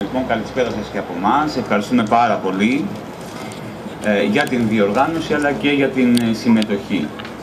Λοιπόν, καλησπέρα σας και από εμάς. Ευχαριστούμε πάρα πολύ για την διοργάνωση αλλά και για την συμμετοχή.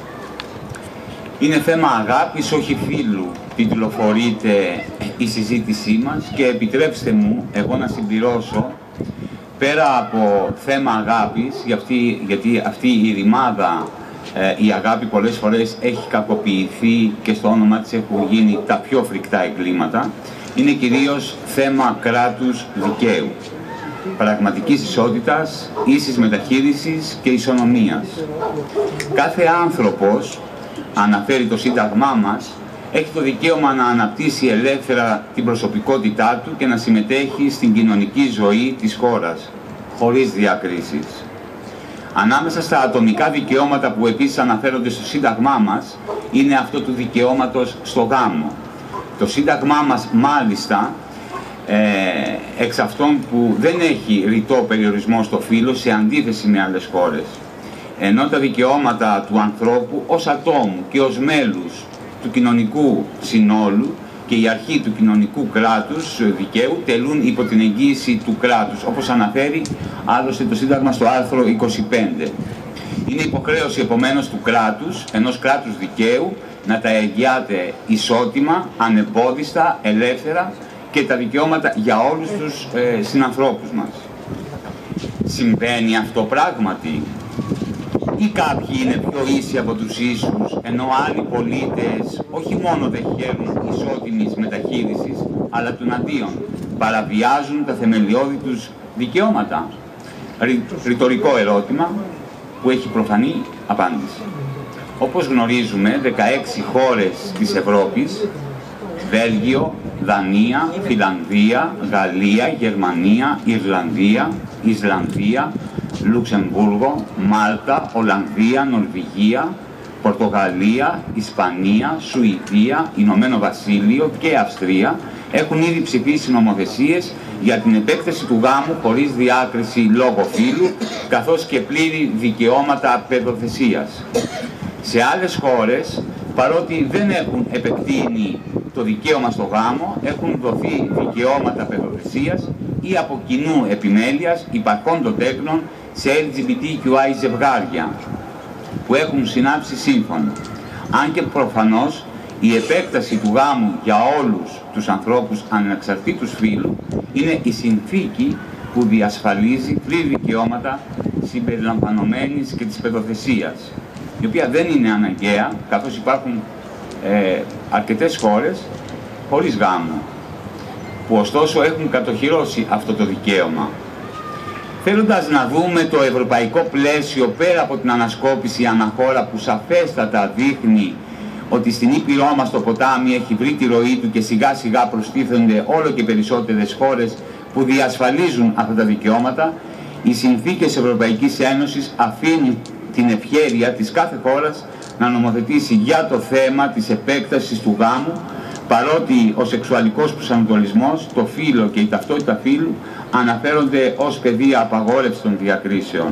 Είναι θέμα αγάπης, όχι φίλου, τιτλοφορείται η συζήτησή μας και επιτρέψτε μου εγώ να συμπληρώσω πέρα από θέμα αγάπης, γιατί αυτή η ρημάδα η αγάπη πολλές φορές έχει κακοποιηθεί και στο όνομα της έχουν γίνει τα πιο φρικτά εγκλήματα, είναι κυρίως θέμα κράτους δικαίου, πραγματικής ισότητας, ίσης μεταχείρισης και ισονομίας. Κάθε άνθρωπος, αναφέρει το Σύνταγμά μας, έχει το δικαίωμα να αναπτύσσει ελεύθερα την προσωπικότητά του και να συμμετέχει στην κοινωνική ζωή της χώρας, χωρίς διακρίσεις. Ανάμεσα στα ατομικά δικαιώματα που επίσης αναφέρονται στο Σύνταγμά μας, είναι αυτό του δικαιώματος στο γάμο. Το Σύνταγμά μας, μάλιστα, εξ αυτών που δεν έχει ρητό περιορισμό στο φύλο, σε αντίθεση με άλλες χώρες. Ενώ τα δικαιώματα του ανθρώπου ως ατόμου και ως μέλους του κοινωνικού συνόλου και η αρχή του κοινωνικού κράτους δικαίου τελούν υπό την εγγύηση του κράτους, όπως αναφέρει άλλωστε το Σύνταγμα στο άρθρο 25. Είναι υποχρέωση επομένως του κράτους, ενός κράτους δικαίου, να τα εγγυάται ισότιμα, ανεμπόδιστα, ελεύθερα και τα δικαιώματα για όλους τους συνανθρώπους μας. Συμβαίνει αυτό πράγματι? Ή κάποιοι είναι πιο ίσοι από τους ίσους, ενώ άλλοι πολίτες όχι μόνο δεν χαίρουν ισότιμης μεταχείρισης, αλλά του αντίον παραβιάζουν τα θεμελιώδη τους δικαιώματα? Ρητορικό ερώτημα που έχει προφανή απάντηση. Όπως γνωρίζουμε, 16 χώρες της Ευρώπης, Βέλγιο, Δανία, Φιλανδία, Γαλλία, Γερμανία, Ιρλανδία, Ισλανδία, Λουξεμβούργο, Μάλτα, Ολλανδία, Νορβηγία, Πορτογαλία, Ισπανία, Σουηδία, Ηνωμένο Βασίλειο και Αυστρία έχουν ήδη ψηφίσει νομοθεσίες για την επέκταση του γάμου χωρίς διάκριση λόγω φύλου, καθώς και πλήρη δικαιώματα παιδοθεσίας. Σε άλλες χώρες, παρότι δεν έχουν επεκτείνει το δικαίωμα στο γάμο, έχουν δοθεί δικαιώματα παιδοθεσίας ή από κοινού επιμέλειας υπαρχόντων τέκνων σε LGBTQI ζευγάρια που έχουν συνάψει σύμφωνο. Αν και προφανώς η επέκταση του γάμου για όλους τους ανθρώπους ανεξαρτήτως φύλου είναι η συνθήκη που διασφαλίζει πλήρη δικαιώματα συμπεριλαμβανομένης και της παιδοθεσίας, η οποία δεν είναι αναγκαία, καθώς υπάρχουν αρκετές χώρες χωρίς γάμο, που ωστόσο έχουν κατοχυρώσει αυτό το δικαίωμα. Θέλοντας να δούμε το ευρωπαϊκό πλαίσιο πέρα από την ανασκόπηση αναχώρα που σαφέστατα δείχνει ότι στην Ήπειρό μας το ποτάμι έχει βρει τη ροή του και σιγά σιγά προστίθενται όλο και περισσότερες χώρες που διασφαλίζουν αυτά τα δικαιώματα, οι συνθήκες Ευρωπαϊκής Ένωσης αφήνουν την ευχέρεια της κάθε χώρας να νομοθετήσει για το θέμα της επέκτασης του γάμου, παρότι ο σεξουαλικός προσανατολισμός, το φύλο και η ταυτότητα φύλου αναφέρονται ως πεδία απαγόρευση των διακρίσεων.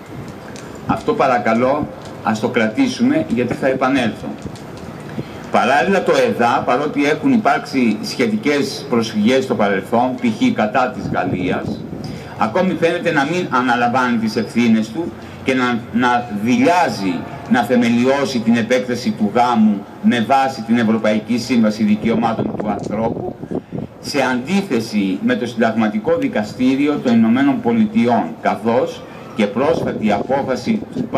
Αυτό παρακαλώ ας το κρατήσουμε, γιατί θα επανέλθω. Παράλληλα το ΕΔΑ, παρότι έχουν υπάρξει σχετικές προσφυγές στο παρελθόν, π.χ. κατά της Γαλλίας, ακόμη φαίνεται να μην αναλαμβάνει τις ευθύνες του και να δειλιάζει να θεμελιώσει την επέκταση του γάμου με βάση την Ευρωπαϊκή Σύμβαση Δικαιωμάτων του Ανθρώπου, σε αντίθεση με το Συνταγματικό Δικαστήριο των Ηνωμένων Πολιτειών, καθώς και πρόσφατη απόφαση του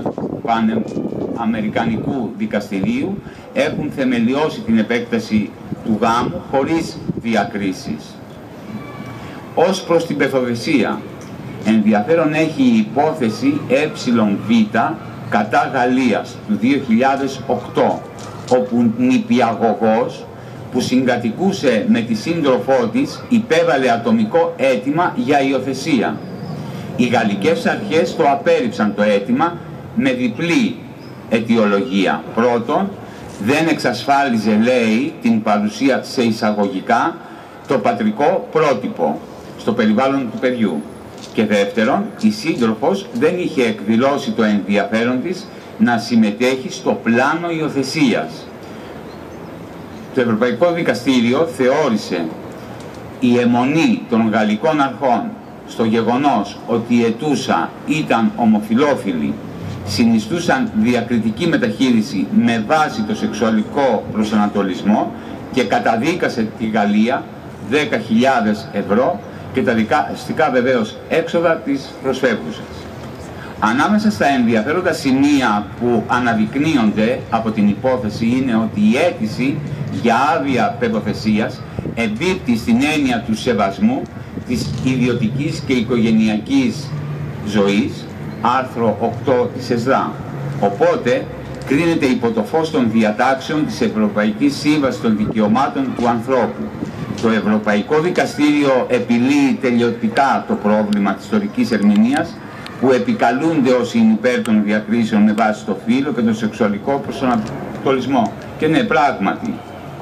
Παναμερικανικού Δικαστηρίου έχουν θεμελιώσει την επέκταση του γάμου χωρίς διακρίσεις. Ως προς την παιδοθεσία, ενδιαφέρον έχει η υπόθεση ΕΒ κατά Γαλλίας του 2008, όπου νηπιαγωγός που συγκατοικούσε με τη σύντροφό της υπέβαλε ατομικό αίτημα για υιοθεσία. Οι γαλλικές αρχές το απέρριψαν το αίτημα με διπλή αιτιολογία. Πρώτον, δεν εξασφάλιζε, λέει, την παρουσία σε εισαγωγικά το πατρικό πρότυπο στο περιβάλλον του παιδιού. Και δεύτερον, η σύντροφος δεν είχε εκδηλώσει το ενδιαφέρον της να συμμετέχει στο πλάνο υιοθεσίας. Το Ευρωπαϊκό Δικαστήριο θεώρησε η αιμονή των γαλλικών αρχών στο γεγονός ότι η αιτούσα ήταν ομοφυλόφιλη συνιστούσαν διακριτική μεταχείριση με βάση το σεξουαλικό προσανατολισμό και καταδίκασε τη Γαλλία 10.000 ευρώ και τα δικαστικά βεβαίως έξοδα της προσφεύγουσας. Ανάμεσα στα ενδιαφέροντα σημεία που αναδεικνύονται από την υπόθεση είναι ότι η αίτηση για άδεια παιδοθεσίας εμπίπτει στην έννοια του σεβασμού της ιδιωτικής και οικογενειακής ζωής, άρθρο 8 της ΕΣΔΑ. Οπότε κρίνεται υπό το φως των διατάξεων της Ευρωπαϊκής Σύμβασης των Δικαιωμάτων του Ανθρώπου. Το Ευρωπαϊκό Δικαστήριο επιλύει τελειωτικά το πρόβλημα της ιστορικής ερμηνείας που επικαλούνται όσοι είναι υπέρ των διακρίσεων με βάση το φύλο και τον σεξουαλικό προσανατολισμό. Και ναι, πράγματι,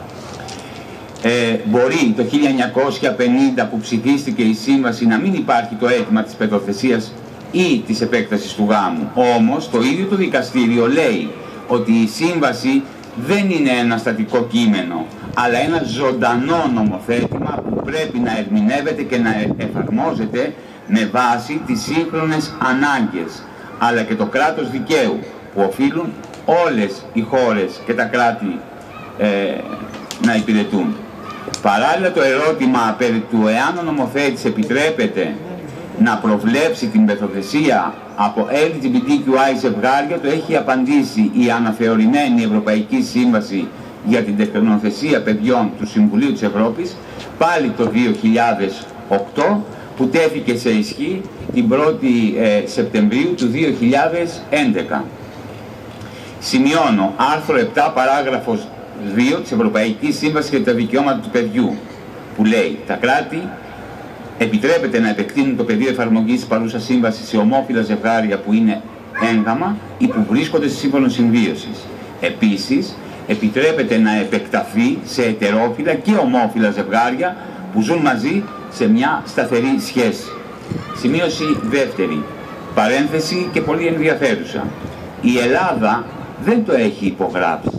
μπορεί το 1950 που ψηφίστηκε η σύμβαση να μην υπάρχει το αίτημα της παιδοθεσίας ή της επέκτασης του γάμου. Όμως το ίδιο το δικαστήριο λέει ότι η σύμβαση δεν είναι ένα στατικό κείμενο, αλλά ένα ζωντανό νομοθέτημα που πρέπει να ερμηνεύεται και να εφαρμόζεται με βάση τις σύγχρονες ανάγκες, αλλά και το κράτος δικαίου που οφείλουν όλες οι χώρες και τα κράτη να υπηρετούν. Παράλληλα το ερώτημα περί του εάν ο νομοθέτης επιτρέπεται να προβλέψει την παιδοθεσία από LGBTQI ζευγάρια το έχει απαντήσει η αναθεωρημένη Ευρωπαϊκή Σύμβαση για την τεκνοθεσία παιδιών του Συμβουλίου της Ευρώπης πάλι το 2008 που τέθηκε σε ισχύ την 1η Σεπτεμβρίου του 2011. Σημειώνω άρθρο 7 παράγραφος 2 της Ευρωπαϊκής Σύμβασης για τα Δικαιώματα του Παιδιού που λέει τα κράτη επιτρέπεται να επεκτείνουν το πεδίο εφαρμογής της παρούσας σύμβασης σε ομόφυλα ζευγάρια που είναι έγγαμα ή που βρίσκονται σε σύμφωνο συμβίωσης. Επίσης, επιτρέπεται να επεκταθεί σε ετερόφυλα και ομόφυλα ζευγάρια που ζουν μαζί σε μια σταθερή σχέση. Σημείωση δεύτερη, παρένθεση και πολύ ενδιαφέρουσα. Η Ελλάδα δεν το έχει υπογράψει.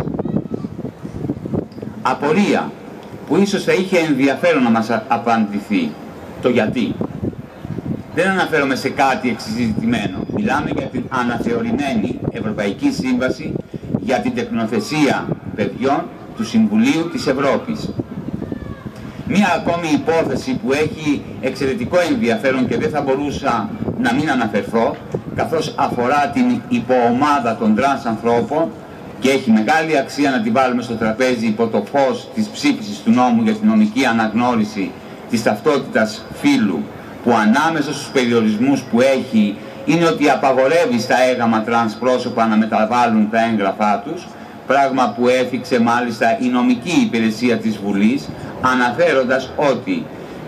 Απορία που ίσως θα είχε ενδιαφέρον να μας απαντηθεί. Το γιατί. Δεν αναφέρομαι σε κάτι εξειδικευμένο. Μιλάμε για την αναθεωρημένη Ευρωπαϊκή Σύμβαση για την τεκνοθεσία παιδιών του Συμβουλίου της Ευρώπης. Μία ακόμη υπόθεση που έχει εξαιρετικό ενδιαφέρον και δεν θα μπορούσα να μην αναφερθώ, καθώς αφορά την υποομάδα των τρανς ανθρώπων και έχει μεγάλη αξία να την βάλουμε στο τραπέζι υπό το φως της ψήφισης του νόμου για την νομική αναγνώριση της ταυτότητας φύλου, που ανάμεσα στους περιορισμούς που έχει είναι ότι απαγορεύει στα έγαμα τρανς πρόσωπα να μεταβάλουν τα έγγραφά τους, πράγμα που έφυξε μάλιστα η νομική υπηρεσία της Βουλής, αναφέροντας ότι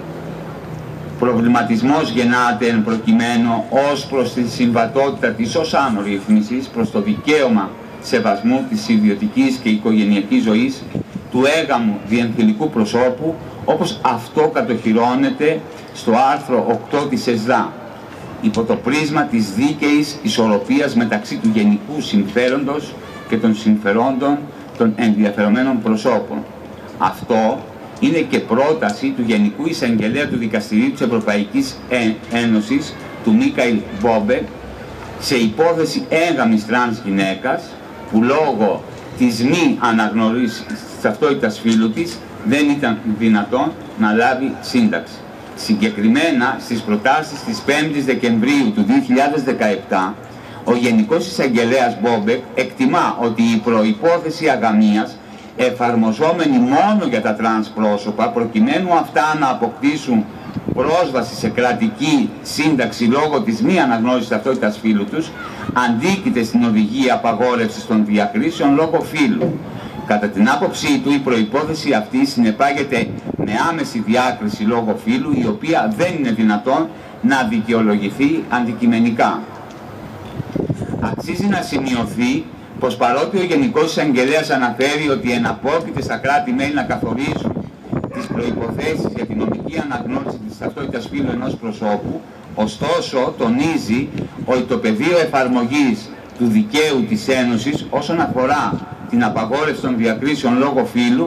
προβληματισμός γεννάται εν προκειμένου ως προς τη συμβατότητα της ως άνω ρύθμισης προς το δικαίωμα σεβασμού της ιδιωτικής και οικογενειακής ζωής του έγαμου διεμφυλικού προσώπου, όπως αυτό κατοχυρώνεται στο άρθρο 8 της ΕΣΔΑ, υπό το πρίσμα της δίκαιης ισορροπίας μεταξύ του γενικού συμφέροντος και των συμφερόντων των ενδιαφερομένων προσώπων. Αυτό είναι και πρόταση του Γενικού Εισαγγελέα του Δικαστηρίου της Ευρωπαϊκής Ένωσης, του Μίκαηλ Μπόμπεκ, σε υπόθεση έγαμης τρανς γυναίκας, που λόγω της μη αναγνωρίσης της ταυτότητας φύλου της δεν ήταν δυνατόν να λάβει σύνταξη. Συγκεκριμένα στις προτάσεις της 5ης Δεκεμβρίου του 2017, ο Γενικός Εισαγγελέας Μπόμπεκ εκτιμά ότι η προϋπόθεση αγαμίας, εφαρμοζόμενη μόνο για τα τρανς πρόσωπα, προκειμένου αυτά να αποκτήσουν πρόσβαση σε κρατική σύνταξη λόγω της μη αναγνώρισης ταυτότητας φύλου τους, αντίκειται στην οδηγία απαγόρευσης των διακρίσεων λόγω φύλου. Κατά την άποψή του, η προϋπόθεση αυτή συνεπάγεται με άμεση διάκριση λόγω φύλου, η οποία δεν είναι δυνατόν να δικαιολογηθεί αντικειμενικά. Αξίζει να σημειωθεί πως παρότι ο Γενικός Εισαγγελέας αναφέρει ότι εναπόκειται στα κράτη-μέλη να καθορίζουν τις προϋποθέσεις για την νομική αναγνώριση της ταυτότητας φύλου ενός προσώπου, ωστόσο τονίζει ότι το πεδίο εφαρμογής του δικαίου της Ένωσης όσον αφορά την απαγόρευση των διακρίσεων λόγω φύλου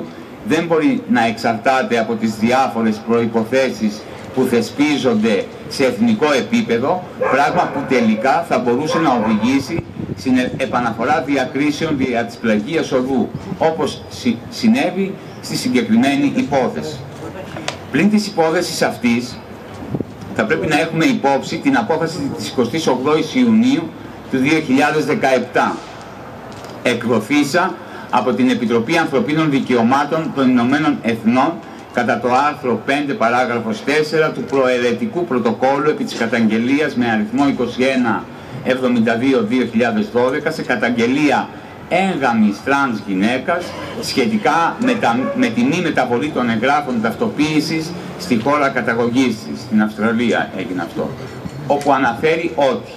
δεν μπορεί να εξαρτάται από τις διάφορες προϋποθέσεις που θεσπίζονται σε εθνικό επίπεδο, πράγμα που τελικά θα μπορούσε να οδηγήσει στην επαναφορά διακρίσεων δια της πλαγίας οδού, όπως συνέβη στη συγκεκριμένη υπόθεση. Πλην της υπόθεσης αυτής, θα πρέπει να έχουμε υπόψη την απόφαση της 28ης Ιουνίου του 2017, εκδοθήσα από την Επιτροπή Ανθρωπίνων Δικαιωμάτων των Ηνωμένων Εθνών κατά το άρθρο 5 παράγραφος 4 του προαιρετικού πρωτοκόλλου επί της καταγγελίας με αριθμό 2172-2012 σε καταγγελία έγγαμης τρανς γυναίκας σχετικά με τη μη μεταβολή των εγγράφων ταυτοποίησης στη χώρα καταγωγής της, στην Αυστραλία έγινε αυτό, όπου αναφέρει ότι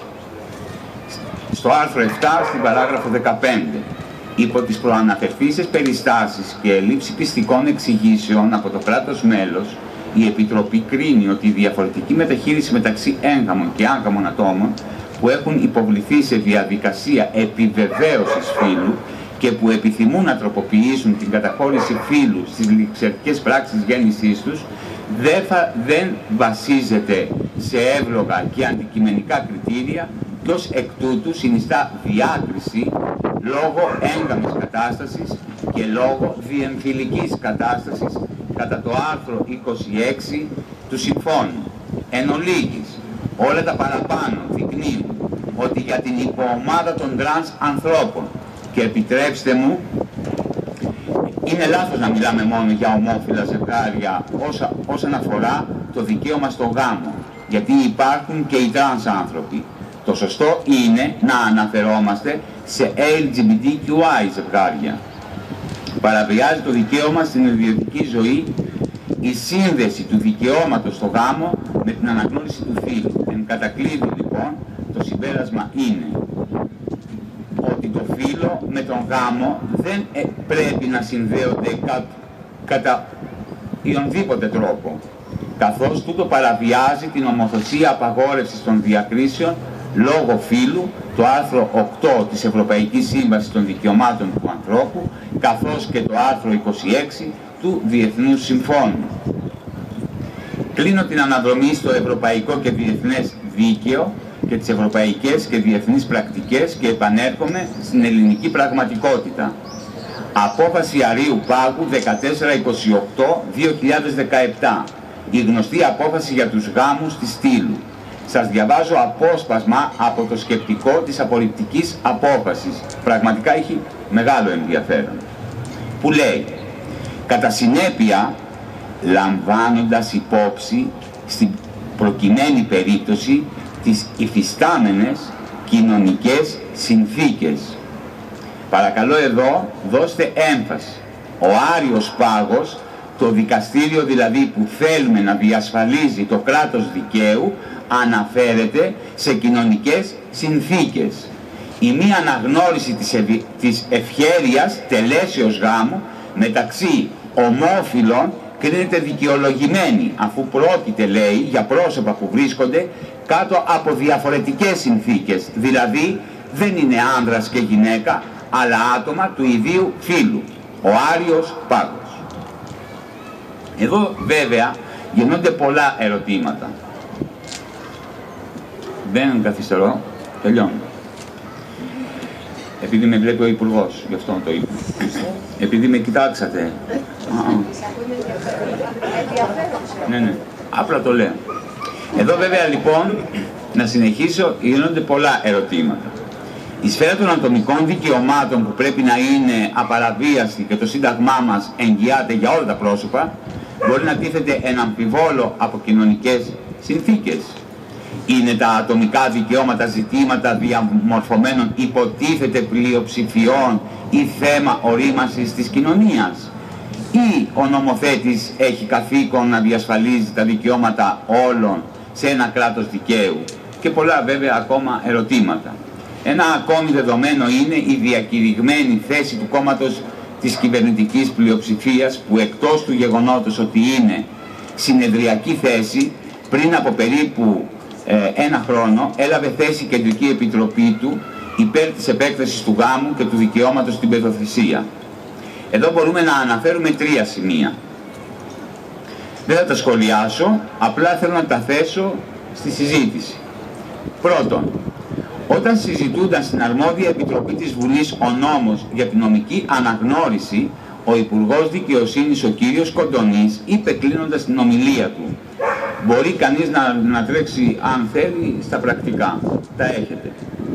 στο άρθρο 7 στην παράγραφο 15 υπό τις προαναφερθήσεις περιστάσεις και έλλειψη πιστικών εξηγήσεων από το κράτος μέλος, η Επιτροπή κρίνει ότι η διαφορετική μεταχείριση μεταξύ έγγαμων και άγαμων ατόμων που έχουν υποβληθεί σε διαδικασία επιβεβαίωσης φύλου και που επιθυμούν να τροποποιήσουν την καταχώρηση φύλου στις ληξιαρχικές πράξεις γέννησής τους δεν βασίζεται σε εύλογα και αντικειμενικά κριτήρια και ως εκ τούτου συνιστά διάκριση λόγω έγγαμης κατάστασης και λόγω διεμφυλικής κατάστασης κατά το άρθρο 26 του Συμφώνου. Εν ολίγης, όλα τα παραπάνω δεικνύουν ότι για την υποομάδα των τρανς ανθρώπων, και επιτρέψτε μου, είναι λάθος να μιλάμε μόνο για ομόφυλα ζευγάρια όσον αφορά το δικαίωμα στο γάμο, γιατί υπάρχουν και οι τρανς άνθρωποι. Το σωστό είναι να αναφερόμαστε σε LGBTQI ζευγάρια. Παραβιάζει το δικαίωμα στην ιδιωτική ζωή η σύνδεση του δικαιώματος στο γάμο με την αναγνώριση του φύλου. Εν κατακλείδη λοιπόν, το συμπέρασμα είναι ότι το φύλο με τον γάμο δεν πρέπει να συνδέονται κατά οποιονδήποτε τρόπο, καθώς τούτο παραβιάζει την ομοθεσία απαγόρευσης των διακρίσεων λόγω φύλου, το άρθρο 8 της Ευρωπαϊκής Σύμβασης των Δικαιωμάτων του Ανθρώπου, καθώς και το άρθρο 26 του Διεθνούς Συμφώνου. Κλείνω την αναδρομή στο ευρωπαϊκό και διεθνές δίκαιο και τις ευρωπαϊκές και διεθνείς πρακτικές και επανέρχομαι στην ελληνική πραγματικότητα. Απόφαση Αρείου Πάγου 1428-2017, η γνωστή απόφαση για τους γάμους της Στήλου. Σας διαβάζω απόσπασμα από το σκεπτικό της απορριπτικής απόφασης. Πραγματικά έχει μεγάλο ενδιαφέρον. Που λέει, κατά συνέπεια, λαμβάνοντας υπόψη στην προκειμένη περίπτωση τις υφιστάμενες κοινωνικές συνθήκες. Παρακαλώ εδώ δώστε έμφαση. Ο Άριος Πάγος, το δικαστήριο δηλαδή που θέλουμε να διασφαλίζει το κράτος δικαίου, αναφέρεται σε κοινωνικές συνθήκες. Η μη αναγνώριση της ευχέρειας τελέσεως γάμου μεταξύ ομόφυλων κρίνεται δικαιολογημένη, αφού πρόκειται, λέει, για πρόσωπα που βρίσκονται κάτω από διαφορετικές συνθήκες, δηλαδή δεν είναι άνδρας και γυναίκα, αλλά άτομα του ιδίου φύλου. Ο Άριος Πάγος. Εδώ βέβαια γεννώνται πολλά ερωτήματα. Δεν καθυστερώ, τελειώνω. Επειδή με βλέπει ο Υπουργός, γι' αυτό το είπα. Επειδή με κοιτάξατε. Ναι, απλά το λέω. Εδώ βέβαια λοιπόν, να συνεχίσω, γίνονται πολλά ερωτήματα. Η σφαίρα των ατομικών δικαιωμάτων που πρέπει να είναι απαραβίαστη και το Σύνταγμά μας εγγυάται για όλα τα πρόσωπα, μπορεί να τίθεται εν αμφιβόλο από κοινωνικές συνθήκες. Είναι τα ατομικά δικαιώματα ζητήματα διαμορφωμένων υποτίθεται πλειοψηφιών ή θέμα ορίμασης της κοινωνίας, ή ο νομοθέτης έχει καθήκον να διασφαλίζει τα δικαιώματα όλων σε ένα κράτος δικαίου, και πολλά βέβαια ακόμα ερωτήματα. Ένα ακόμη δεδομένο είναι η διακηρυγμένη θέση του κόμματος της κυβερνητικής πλειοψηφίας, που εκτός του γεγονότος ότι είναι συνεδριακή θέση, πριν από περίπου ένα χρόνο έλαβε θέση η Κεντρική Επιτροπή του υπέρ της επέκτασης του γάμου και του δικαιώματος στην παιδοθυσία. Εδώ μπορούμε να αναφέρουμε 3 σημεία. Δεν θα τα σχολιάσω, απλά θέλω να τα θέσω στη συζήτηση. Πρώτον, όταν συζητούνταν στην αρμόδια επιτροπή της Βουλής ο νόμος για την νομική αναγνώριση, ο Υπουργός Δικαιοσύνης, ο κύριος Κοντονής, είπε κλείνοντας την ομιλία του, μπορεί κανείς να τρέξει αν θέλει στα πρακτικά, τα έχετε,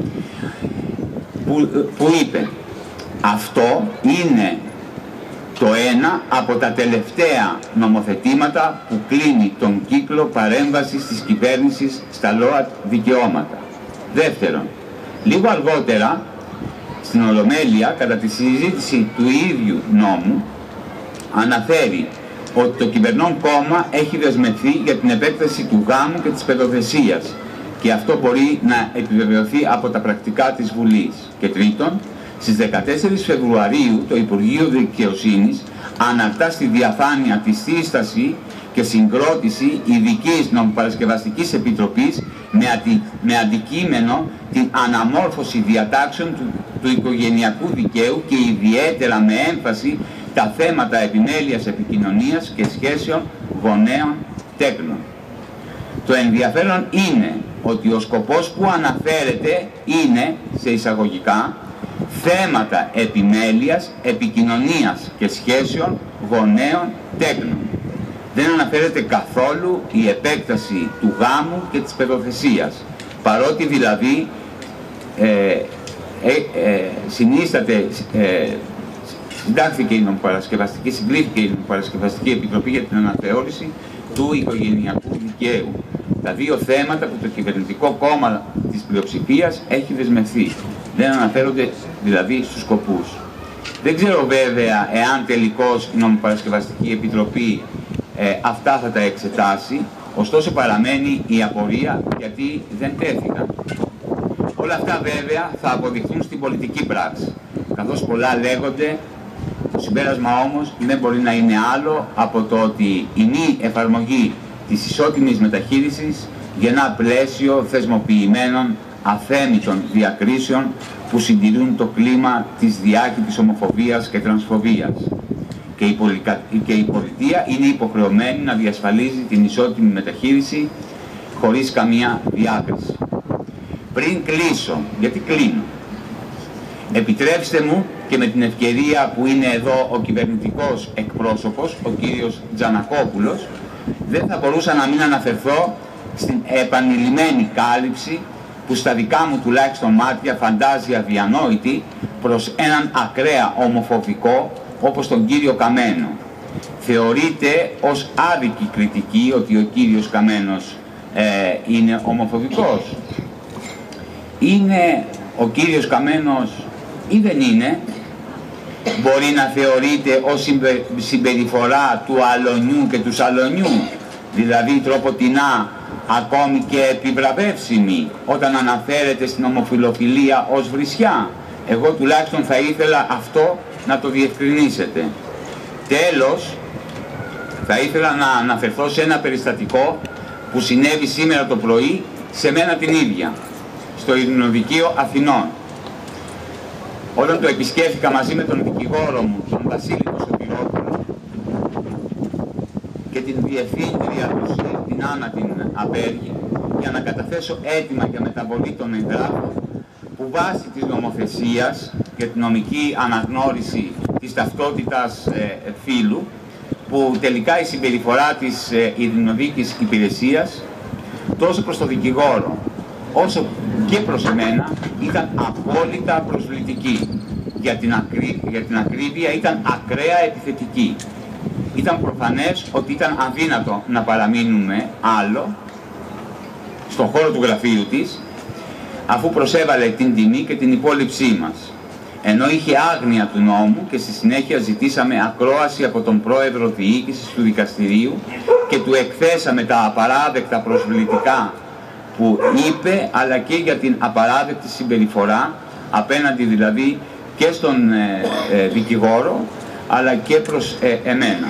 που είπε, αυτό είναι το ένα από τα τελευταία νομοθετήματα που κλείνει τον κύκλο παρέμβασης της κυβέρνησης στα ΛΟΑΤ δικαιώματα. Δεύτερον, λίγο αργότερα, στην Ολομέλεια, κατά τη συζήτηση του ίδιου νόμου, αναφέρει ότι το κυβερνών κόμμα έχει δεσμευθεί για την επέκταση του γάμου και της παιδοθεσίας και αυτό μπορεί να επιβεβαιωθεί από τα πρακτικά της Βουλής. Και τρίτον, στις 14 Φεβρουαρίου το Υπουργείο Δικαιοσύνης αναρτά στη διαφάνεια τη σύσταση και συγκρότηση ειδικής νομοπαρασκευαστικής επιτροπής με αντικείμενο την αναμόρφωση διατάξεων του οικογενειακού δικαίου και ιδιαίτερα με έμφαση τα θέματα επιμέλειας επικοινωνίας και σχέσεων γονέων τέκνων. Το ενδιαφέρον είναι ότι ο σκοπός που αναφέρεται είναι, σε εισαγωγικά, θέματα επιμέλειας, επικοινωνίας και σχέσεων γονέων τέκνων. Δεν αναφέρεται καθόλου η επέκταση του γάμου και της παιδοθεσίας, παρότι δηλαδή συντάχθηκε η νομοπαρασκευαστική, συγκλήθηκε η νομοπαρασκευαστική επιτροπή για την αναθεώρηση του οικογενειακού δικαίου. Τα δύο θέματα που το κυβερνητικό κόμμα της πλειοψηφίας έχει δεσμευθεί. Δεν αναφέρονται δηλαδή στους σκοπούς. Δεν ξέρω βέβαια εάν τελικώς η νομοπαρασκευαστική επιτροπή αυτά θα τα εξετάσει, ωστόσο παραμένει η απορία γιατί δεν τέθηκαν. Όλα αυτά βέβαια θα αποδειχθούν στην πολιτική πράξη, καθώς πολλά λέγονται. Το συμπέρασμα όμως δεν μπορεί να είναι άλλο από το ότι η μη εφαρμογή της ισότιμης μεταχείρισης γεννά πλαίσιο θεσμοποιημένων αθέμητων διακρίσεων που συντηρούν το κλίμα της διάχυτης ομοφοβίας και τρανσφοβίας. Και η πολιτεία είναι υποχρεωμένη να διασφαλίζει την ισότιμη μεταχείριση χωρίς καμία διάκριση. Πριν κλείσω, γιατί κλείνω, επιτρέψτε μου και με την ευκαιρία που είναι εδώ ο κυβερνητικός εκπρόσωπος, ο κύριος Τζανακόπουλος, δεν θα μπορούσα να μην αναφερθώ στην επανειλημμένη κάλυψη που στα δικά μου τουλάχιστον μάτια φαντάζει αδιανόητη προς έναν ακραία ομοφοβικό όπως τον κύριο Καμένο. Θεωρείται ως άδικη κριτική ότι ο κύριος Καμένος είναι ομοφοβικός. Είναι ο κύριος Καμένος ή δεν είναι? Μπορεί να θεωρείται ως συμπεριφορά του αλωνιού και του σαλονιού, δηλαδή τροποτινά ακόμη και επιβραβεύσιμη όταν αναφέρεται στην ομοφιλοφιλία ως βρισιά? Εγώ τουλάχιστον θα ήθελα αυτό να το διευκρινίσετε. Τέλος, θα ήθελα να αναφερθώ σε ένα περιστατικό που συνέβη σήμερα το πρωί σε μένα την ίδια, στο Ειρηνοδικείο Αθηνών. Όταν το επισκέφθηκα μαζί με τον δικηγόρο μου, τον Βασίλη Σωτηρόπουλο, και την διευθύντρια του, την Άννα την Απέργη, για να καταθέσω έτοιμα για μεταβολή των εγγράφων που βάσει της νομοθεσίας και την νομική αναγνώριση της ταυτότητας φύλου, που τελικά η συμπεριφορά της ειρηνοδίκης υπηρεσίας τόσο προς τον δικηγόρο όσο και προς εμένα ήταν απόλυτα προσβλητική. Για την ακρίβεια ήταν ακραία επιθετική. Ήταν προφανές ότι ήταν αδύνατο να παραμείνουμε άλλο στον χώρο του γραφείου της, αφού προσέβαλε την τιμή και την υπόλοιψή μας. Ενώ είχε άγνοια του νόμου και στη συνέχεια ζητήσαμε ακρόαση από τον πρόεδρο διοίκησης του δικαστηρίου και του εκθέσαμε τα απαράδεκτα προσβλητικά που είπε, αλλά και για την απαράδεκτη συμπεριφορά απέναντι δηλαδή και στον δικηγόρο αλλά και προς εμένα.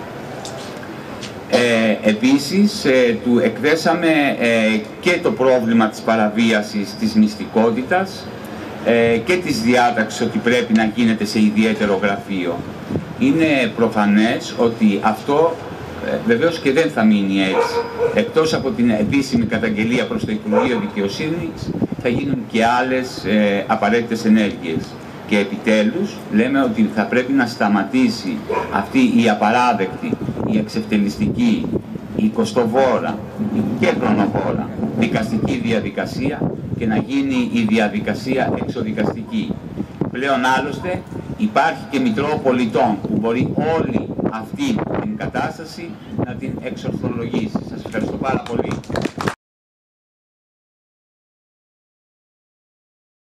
Επίσης του εκθέσαμε και το πρόβλημα της παραβίασης της μυστικότητας και της διάταξης ότι πρέπει να γίνεται σε ιδιαίτερο γραφείο. Είναι προφανές ότι αυτό βεβαίως και δεν θα μείνει έτσι. Εκτός από την επίσημη καταγγελία προς το Υπουργείο Δικαιοσύνης, θα γίνουν και άλλες απαραίτητες ενέργειες. Και επιτέλους λέμε ότι θα πρέπει να σταματήσει αυτή η απαράδεκτη, η εξευτελιστική, η κοστοβόρα και χρονοβόρα δικαστική διαδικασία και να γίνει η διαδικασία εξοδικαστική. Πλέον άλλωστε υπάρχει και Μητρό Πολιτών που μπορεί όλη αυτή την κατάσταση να την εξορθολογήσει. Σας ευχαριστώ πάρα πολύ.